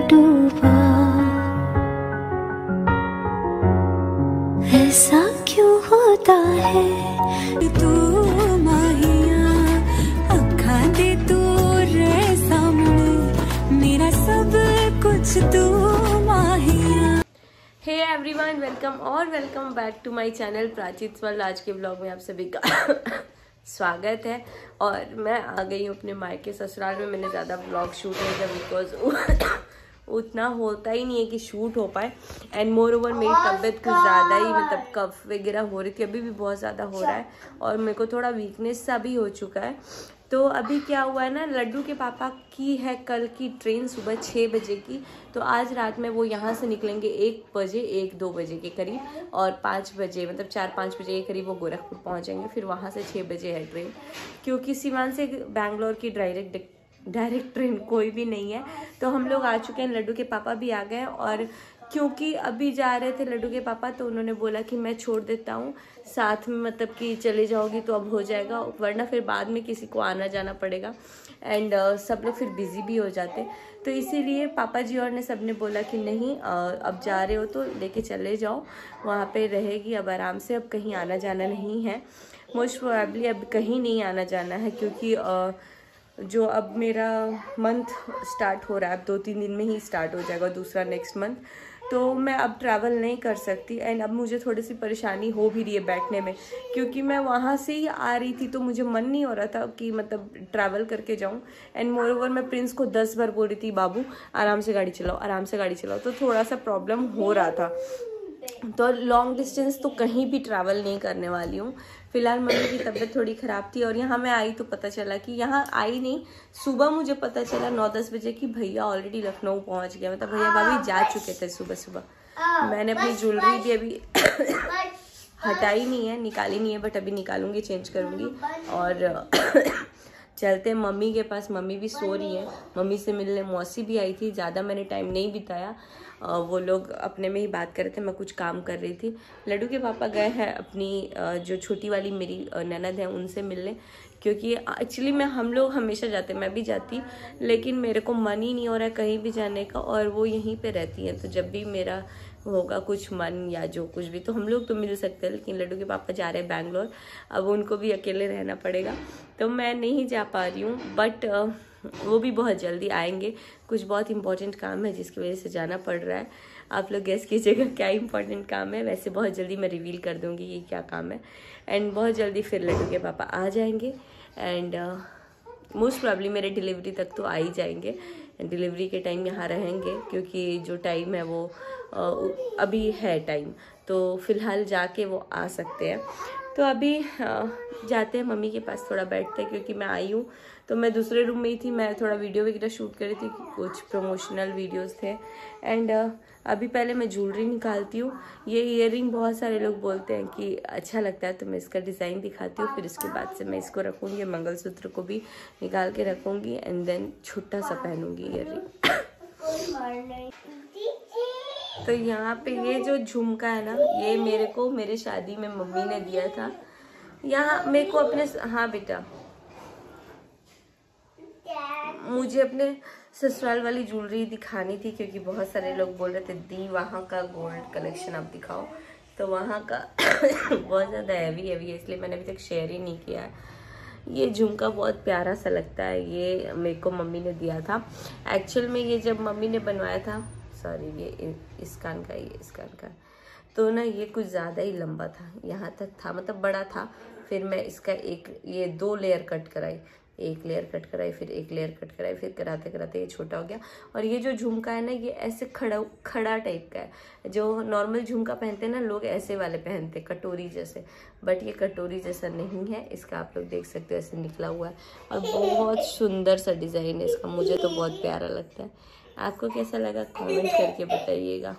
डूबा, ऐसा क्यों होता है। तू माहिया अखा दे तू रे सामने, मेरा सब कुछ तू माहिया। Hey everyone, welcome back to my channel Prachit world. आज के ब्लॉग में आप सभी का स्वागत है। और मैं आ गई हूँ अपने मायके ससुराल में। मैंने ज़्यादा ब्लॉग शूट नहीं किया बिकॉज उतना होता ही नहीं है कि शूट हो पाए। एंड मोर ओवर मेरी तबीयत कुछ ज़्यादा ही मतलब कफ वगैरह हो रही थी, अभी भी बहुत ज़्यादा हो रहा है और मेरे को थोड़ा वीकनेस सा भी हो चुका है। तो अभी क्या हुआ है ना, लड्डू के पापा की है कल की ट्रेन सुबह 6 बजे की। तो आज रात में वो यहाँ से निकलेंगे 1 बजे 1-2 बजे के करीब, और 5 बजे मतलब 4-5 बजे के करीब वो गोरखपुर पहुँचेंगे। फिर वहाँ से 6 बजे है ट्रेन, क्योंकि सीवान से बैंगलोर की डायरेक्ट ट्रेन कोई भी नहीं है। तो हम लोग आ चुके हैं, लड्डू के पापा भी आ गए। और क्योंकि अभी जा रहे थे लड्डू के पापा, तो उन्होंने बोला कि मैं छोड़ देता हूँ साथ में, मतलब कि चले जाओगी तो अब हो जाएगा, वरना फिर बाद में किसी को आना जाना पड़ेगा। एंड सब लोग फिर बिजी भी हो जाते। तो इसीलिए पापा जी और ने सब ने बोला कि नहीं, अब जा रहे हो तो लेके चले जाओ, वहाँ पे रहेगी अब आराम से, अब कहीं आना जाना नहीं है। मोस्ट प्रोबेबली अब कहीं नहीं आना जाना है, क्योंकि जो अब मेरा मंथ स्टार्ट हो रहा है, अब 2-3 दिन में ही स्टार्ट हो जाएगा दूसरा नेक्स्ट मंथ। तो मैं अब ट्रैवल नहीं कर सकती। एंड अब मुझे थोड़ी सी परेशानी हो भी रही है बैठने में, क्योंकि मैं वहाँ से ही आ रही थी तो मुझे मन नहीं हो रहा था कि मतलब ट्रैवल करके जाऊँ। एंड मोर ओवर मैं प्रिंस को 10 बार बोल रही थी, बाबू आराम से गाड़ी चलाओ, आराम से गाड़ी चलाओ। तो थोड़ा सा प्रॉब्लम हो रहा था। तो लॉन्ग डिस्टेंस तो कहीं भी ट्रैवल नहीं करने वाली हूँ फिलहाल। मम्मी की तबीयत थोड़ी ख़राब थी और यहाँ मैं आई तो पता चला कि, यहाँ आई नहीं, सुबह मुझे पता चला 9-10 बजे कि भैया ऑलरेडी लखनऊ पहुँच गया। मतलब भैया भाभी जा चुके थे सुबह सुबह। मैंने अपनी ज्वेलरी भी अभी हटाई नहीं है, निकाली नहीं है, बट अभी निकालूंगी, चेंज करूँगी और चलते हैं मम्मी के पास। मम्मी भी सो रही है, मम्मी से मिलने मौसी भी आई थी। ज़्यादा मैंने टाइम नहीं बिताया, वो लोग अपने में ही बात कर रहे थे, मैं कुछ काम कर रही थी। लड्डू के पापा गए हैं अपनी जो छोटी वाली मेरी ननद है उनसे मिलने, क्योंकि एक्चुअली हम लोग हमेशा जाते, मैं भी जाती, लेकिन मेरे को मन ही नहीं हो रहा है कहीं भी जाने का, और वो यहीं पे रहती हैं। तो जब भी मेरा होगा कुछ मन या जो कुछ भी, तो हम लोग तो मिल सकते हैं। लेकिन लड्डू के पापा जा रहे हैं बैंगलोर, अब उनको भी अकेले रहना पड़ेगा, तो मैं नहीं जा पा रही हूँ। बट वो भी बहुत जल्दी आएंगे। कुछ बहुत इंपॉर्टेंट काम है जिसकी वजह से जाना पड़ रहा है। आप लोग गेस कीजिएगा क्या इंपॉर्टेंट काम है। वैसे बहुत जल्दी मैं रिवील कर दूँगी ये क्या काम है। एंड बहुत जल्दी फिर लड्डू के पापा आ जाएंगे। एंड मोस्ट प्रॉब्ली मेरे डिलीवरी तक तो आ ही जाएंगे। डिलीवरी के टाइम यहाँ रहेंगे, क्योंकि जो टाइम है वो अभी है टाइम, तो फिलहाल जाके वो आ सकते हैं। तो अभी जाते हैं मम्मी के पास, थोड़ा बैठते हैं, क्योंकि मैं आई हूँ तो मैं दूसरे रूम में ही थी। मैं थोड़ा वीडियो वगैरह शूट कर रही थी, कुछ प्रमोशनल वीडियोस थे। एंड अभी पहले मैं ज्वेलरी निकालती हूँ। ये ईयररिंग बहुत सारे लोग बोलते हैं कि अच्छा लगता है, तो मैं इसका डिज़ाइन दिखाती हूँ। फिर इसके बाद से मैं इसको रखूँगी, मंगलसूत्र को भी निकाल के रखूँगी, एंड देन छोटा सा पहनूँगी ईयररिंग। तो यहाँ पे ये जो झुमका है ना, ये मेरे को मेरे शादी में मम्मी ने दिया था। यहाँ मेरे को अपने, हाँ बेटा, मुझे अपने ससुराल वाली ज्वेलरी दिखानी थी, क्योंकि बहुत सारे लोग बोल रहे थे दी वहाँ का गोल्ड कलेक्शन आप दिखाओ। तो वहाँ का बहुत ज़्यादा हैवी है, इसलिए मैंने अभी तक शेयर ही नहीं किया है। ये झुमका बहुत प्यारा सा लगता है, ये मेरे को मम्मी ने दिया था। एक्चुअल में ये जब मम्मी ने बनवाया था, सॉरी ये इस कान का, ये इस कान का, तो ना ये कुछ ज़्यादा ही लंबा था, यहाँ तक था, मतलब बड़ा था। फिर मैं इसका ये 2 लेयर कट कराई, 1 लेयर कट कराई, फिर 1 लेयर कट कराई, फिर कराते कराते ये छोटा हो गया। और ये जो झुमका है ना, ये ऐसे खड़ा टाइप का है। जो नॉर्मल झुमका पहनते हैं ना लोग, ऐसे वाले पहनते कटोरी जैसे, बट ये कटोरी जैसा नहीं है। इसका आप लोग देख सकते हो ऐसे निकला हुआ है, और बहुत सुंदर सा डिज़ाइन है इसका, मुझे तो बहुत प्यारा लगता है। आपको कैसा लगा कमेंट करके बताइएगा।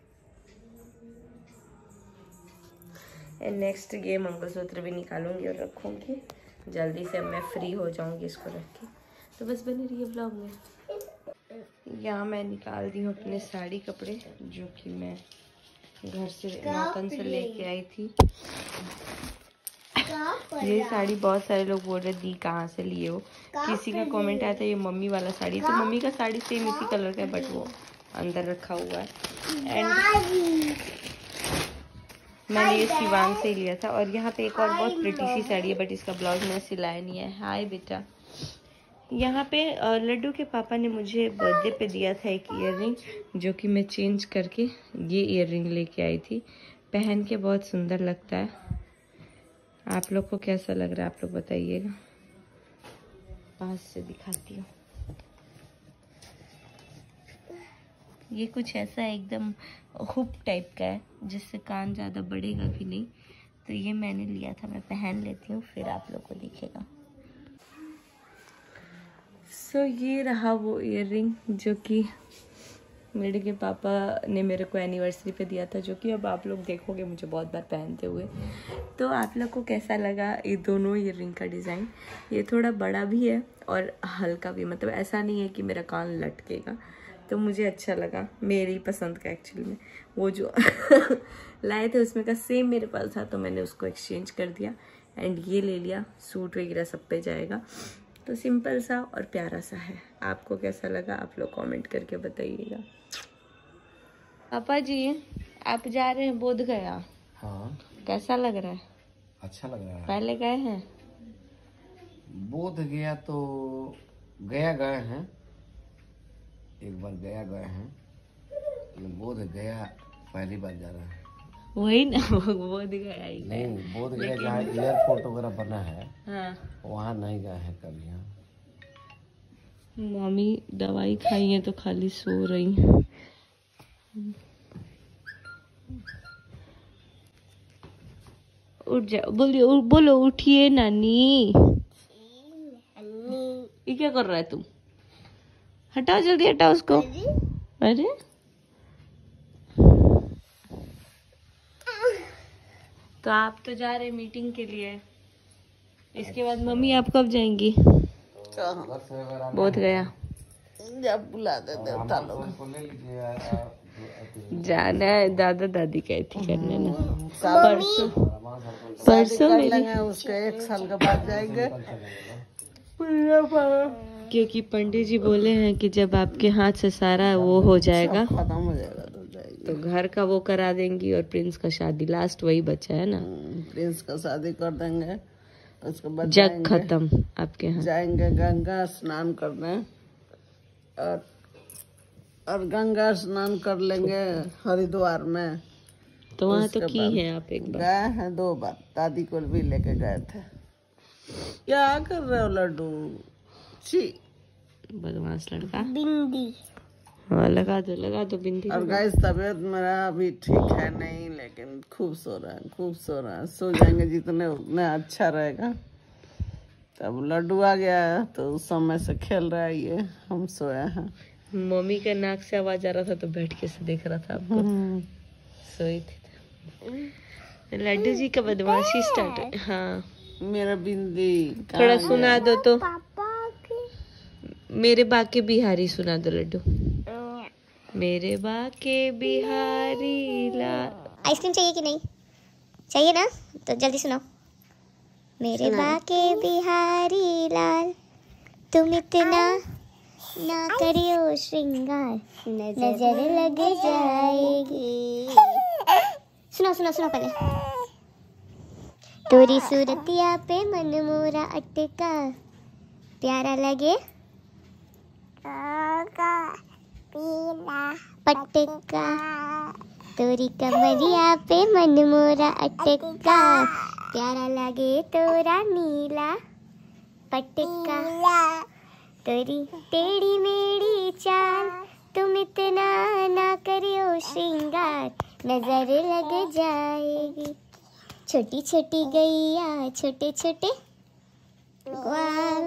नेक्स्ट ये मंगलसूत्र भी निकालूंगी और रखूंगी जल्दी से, मैं फ्री हो जाऊंगी इसको रख के। तो बस बने रहिए ब्लॉग में। यहाँ मैं निकाल दी हूँ अपने साड़ी कपड़े, जो कि मैं घर से नौतन से लेके आई थी। ये साड़ी बहुत सारे लोग बोल रहे दी कहाँ से लिए हो। किसी का कमेंट आया था ये मम्मी वाला साड़ी, तो मम्मी का साड़ी सेम इसी कलर का है बट वो अंदर रखा हुआ है। एंड मैंने ये सिवान से ही लिया था। और यहाँ पे एक और बहुत प्रिटी सी साड़ी है बट इसका ब्लाउज मैंने सिलाया नहीं है। हाय बेटा। यहाँ पे लड्डू के पापा ने मुझे बर्थडे पे दिया था एक ईयररिंग, जो कि मैं चेंज करके ये ईयररिंग लेके आई थी। पहन के बहुत सुंदर लगता है। आप लोग को कैसा लग रहा है आप लोग बताइएगा। पास से दिखाती हूँ। ये कुछ ऐसा एकदम हुक टाइप का है जिससे कान ज़्यादा बढ़ेगा भी नहीं। तो ये मैंने लिया था, मैं पहन लेती हूँ फिर आप लोग को दिखेगा। सो ये रहा वो ईयररिंग जो कि मेरे के पापा ने मेरे को एनिवर्सरी पे दिया था, जो कि अब आप लोग देखोगे मुझे बहुत बार पहनते हुए। तो आप लोग को कैसा लगा ये दोनों ईयररिंग का डिज़ाइन। ये थोड़ा बड़ा भी है और हल्का भी, मतलब ऐसा नहीं है कि मेरा कान लटकेगा। तो मुझे अच्छा लगा, मेरी पसंद का एक्चुअली में। वो जो लाए थे उसमें का सेम मेरे पास था तो मैंने उसको एक्सचेंज कर दिया एंड ये ले लिया। सूट वगैरह सब पे जाएगा। तो सिंपल सा और प्यारा सा है। आपको कैसा लगा आप लोग कमेंट करके बताइएगा। पापा जी आप जा रहे हैं बोध गया? हाँ। कैसा लग रहा है? अच्छा लग रहा है। पहले गए हैं? बोध गया तो गए हैं, एक बार गए हैं, लेकिन बोध गया पहली बार जा रहा है। वही ना, बोध गया ही नहीं, बोध गया जहाँ एयरपोर्ट वगैरह बना है, हाँ, वहाँ नहीं गए हैं कभी। यहाँ मम्मी दवाई खाई है तो खाली सो रही है। उठ जाओ, बोलो उठिए नानी। ये क्या कर रहा है तुम? हटाओ जल्दी, हटाओ उसको। अरे तो आप तो जा रहे मीटिंग के लिए, इसके बाद मम्मी आप कब जाएंगी? बोध गया जब बुला देते जाना है। दादा दादी कहती करने ना, परसों मेरी उसका 1 साल के बाद जाएंगे, क्योंकि पंडित जी बोले हैं कि जब आपके हाथ से सारा वो हो जाएगा खत्म हो जाएगा तो घर का वो करा देंगी और प्रिंस का शादी, लास्ट वही बचा है ना। प्रिंस का शादी कर देंगे, उसके बाद जग खत्म आपके यहाँ। जाएंगे गंगा स्नान करने और गंगा स्नान कर लेंगे हरिद्वार में। तो वहाँ तो की है आप एक बार? गए हैं 2 बार, दादी को भी लेके गए थे। क्या कर रहे हो लड्डू? छी बदमाश लड़का। बिंदी हाँ लगा दो बिंदी। और गाइस तबीयत मेरा अभी ठीक है नहीं, लेकिन खूब सो रहा है। सो जाएंगे जितने उतने अच्छा रहेगा। तब लड्डू आ गया तो उस समय से खेल रहा है ये, हम सोए हैं। मम्मी का नाक से आवाज आ रहा था तो बैठ के से देख रहा था आपको। सोई थी। लड्डू जी का बदमाशी स्टार्ट है। हाँ मेरा बिंदी थोड़ा सुना दो तो। मेरे बाके बिहारी सुना दो लड्डू। मेरे बाके बिहारी लाल। आइसक्रीम चाहिए कि नहीं चाहिए ना? तो जल्दी सुनाओ। मेरे बाके बिहारी लाल तुम इतना ना करियो श्रृंगार, नजर लग जाएगी। सुनो पहले। तोरी सूरतिया पे मन मोरा अटका, प्यारा लगे पटका। तोरी कमरिया पे मन मोरा अटका, प्यारा लगे तोरा नीला पटका। तोरी टेढ़ी मेढ़ी चाल तुम इतना ना करियो श्रृंगार, नजर लग जाएगी। छोटी छोटी गैया छोटे छोटे ग्वाल,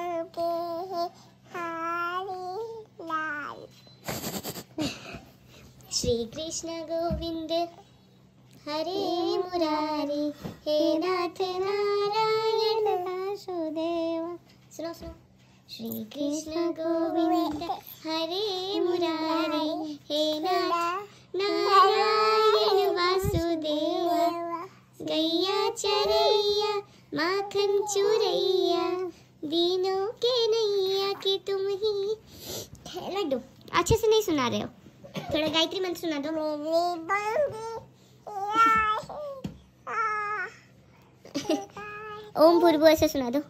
श्री कृष्ण गोविंद हरे मुरारी, हे नाथ नारायण वासुदेव। सुनो श्री कृष्ण गोविंद हरे मुरारी, हे नाथ नारायण वासुदेव। गैया चरैया माखन चूरैया दीनों के नैया कि तुम ही। लड्डू अच्छे से नहीं सुना रहे हो, थोड़ा गायत्री मंत्र सुना दो। ओम भूर्भुवः ऐसे सुना दो।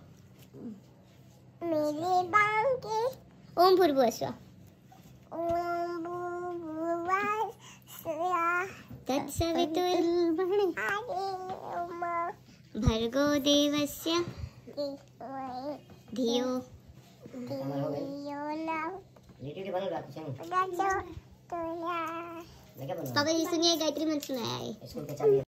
ओम भूर्भुवः स्वः। तत्सवितुर्वरेण्यं भर्गो देवस्य धियो पापा जी सुनिए गायत्री मंत्र सुनाया है।